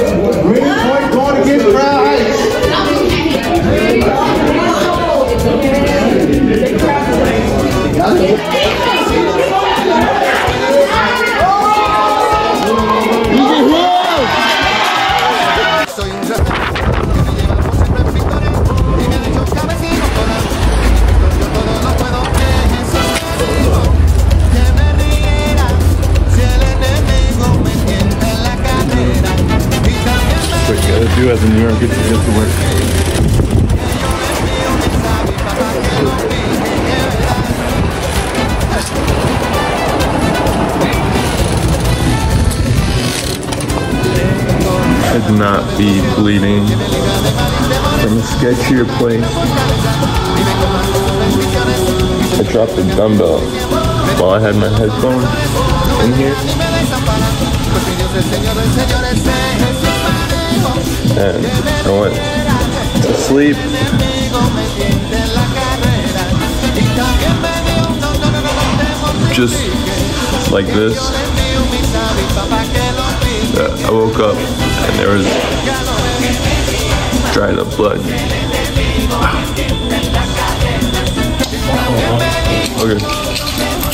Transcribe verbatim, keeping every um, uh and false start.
Green point going against Crown Heights. Do as a New Yorker to get to work. Should not be bleeding from a sketchier place. I dropped the dumbbell while I had my headphones in here. And I went to sleep. Just like this. Uh, I woke up and there was dried up blood. Okay.